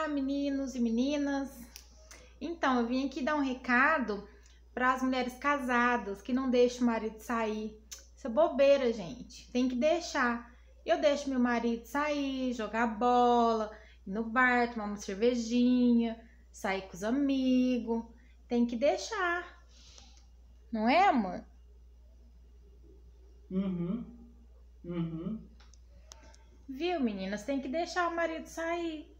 meninos e meninas. Então, eu vim aqui dar um recado para as mulheres casadas que não deixam o marido sair. Isso é bobeira, gente. Tem que deixar. Eu deixo meu marido sair, jogar bola, ir no bar, tomar uma cervejinha, sair com os amigos. Tem que deixar. Não é, amor? Uhum. Viu, meninas? Tem que deixar o marido sair.